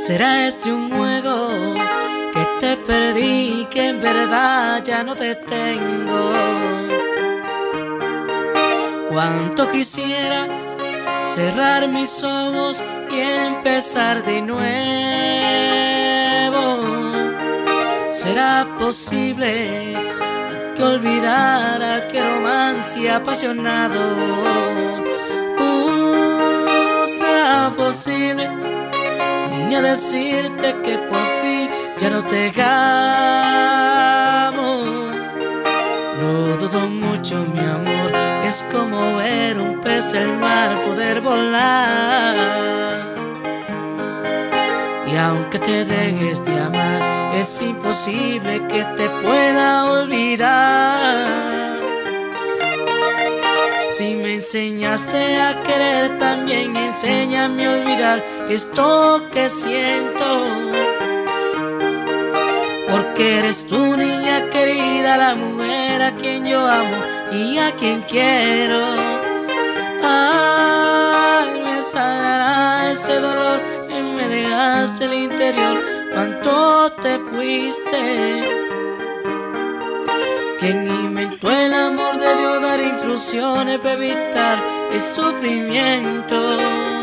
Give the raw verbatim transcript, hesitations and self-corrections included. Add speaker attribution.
Speaker 1: ¿Será este un juego que te perdí, que en verdad ya no te tengo? Cuánto quisiera cerrar mis ojos y empezar de nuevo. ¿Será posible que olvidara aquel romance apasionado? Uh, ¿Será posible ni a decirte que por fin ya no te amo? No dudo mucho, mi amor, es como ver un pez en el mar poder volar. Y aunque te dejes de amar, es imposible que te pueda olvidar. Si me enseñaste a querer, también enséñame a olvidar esto que siento. Porque eres tú, niña querida, la mujer a quien yo amo y a quien quiero. Ay, me sanará ese dolor y me dejaste el interior. Cuánto te fuiste. Quien inventó el amor debió dar instrucciones para evitar el sufrimiento.